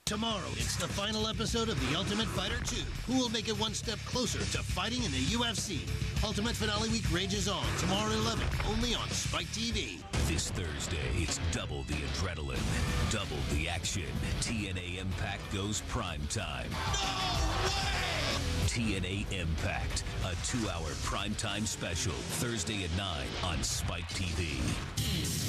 Tomorrow, it's the final episode of The Ultimate Fighter 2. Who will make it one step closer to fighting in the UFC? Ultimate Finale Week rages on tomorrow at 11, only on Spike TV. This Thursday, it's double the adrenaline, double the action. TNA Impact goes primetime. No way! TNA Impact, a 2-hour primetime special, Thursday at 9 on Spike TV.